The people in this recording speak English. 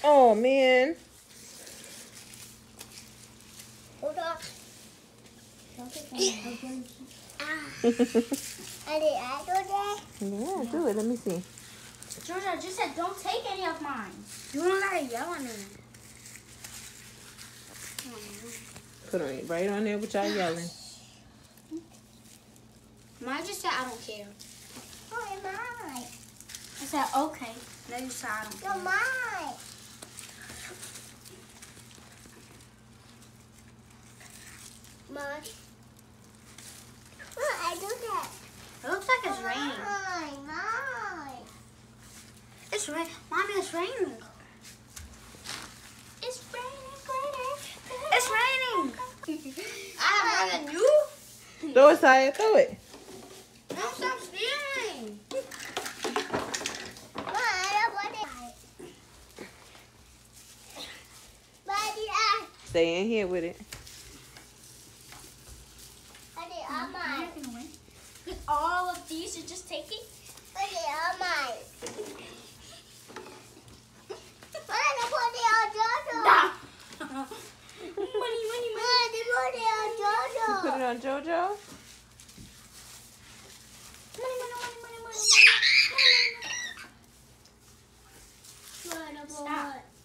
Oh, man. Hold on. Don't take that. I do that. Yeah, do it. Let me see. Georgia, I just said don't take any of mine. You don't gotta yell at me. Put it right on there with y'all yelling. Mine just said I don't care. Oh, it's mine. I said okay. Then you said I don't care. You're mine. Mine. Look, I do that. It looks like it's raining. Mine. It's raining. Mommy, it's raining. It's raining. It's raining. I have more than you. Throw it, Saya. Throw it. Don't stop stealing. Stay in here with it. All of these are just taking. Put it on JoJo. Stop.